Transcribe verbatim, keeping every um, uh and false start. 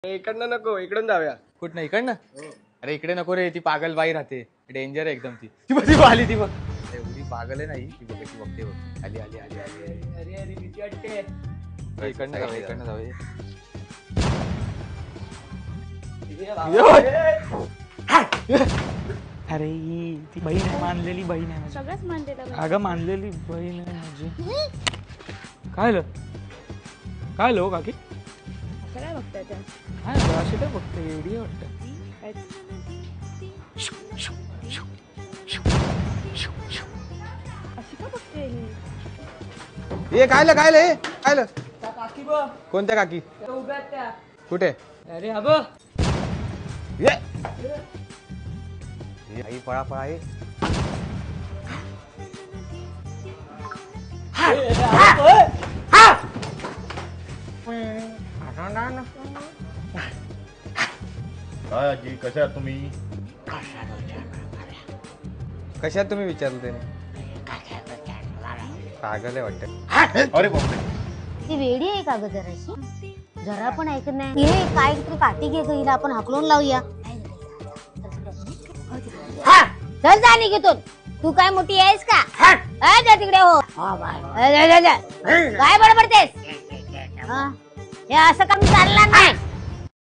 इकडनं नको, इकडून जाऊया. कुठ नाही इकडनं. अरे इकडे नको रे, ती पागल बाई राहते, डेंजर आहे एकदम. ती ती बघ, ती आली, ती बघ. एवढी पागल आहे नाही ती, बघ ती बघते बघ. आली आली आली आली. अरे अरे भीती वाटते. इकडनं जाऊया, इकडनं जाऊया. अरे ती बहीण आहे, मानलेली बहीण आहे. सगळंच मानलेलं. अगं मानलेली बहीण आहे माझी. काय लो काय लो काकी काय बघताय त्या? काय अशी काय बघते, एवढी वाटतं. अशी का बघते ही? ये कायलं कायलं हे कायलं. काकी बघ कोणत्या काकी? उभ्या त्या. कुठे? अरे हा बघ. ये ये, आई पळा पळा ये. काय आजी कशा आहात तुम्ही? कशात तुम्ही विचारलं त्याने? पागल आहे वाटतं. अरे बापरे, ती वेडी आहे का ग जराशी? जरा पण ऐकत नाही. हे काय तरी काठी घे ग, हिला आपण हाकलून लावूया. चल जा निघितून. तू काय मोठी आहेस का? अ, जा तिकडे हो. अ, जा, जा, जा. काय बडबडतेस? हा? हे असं काम चालणार नाही.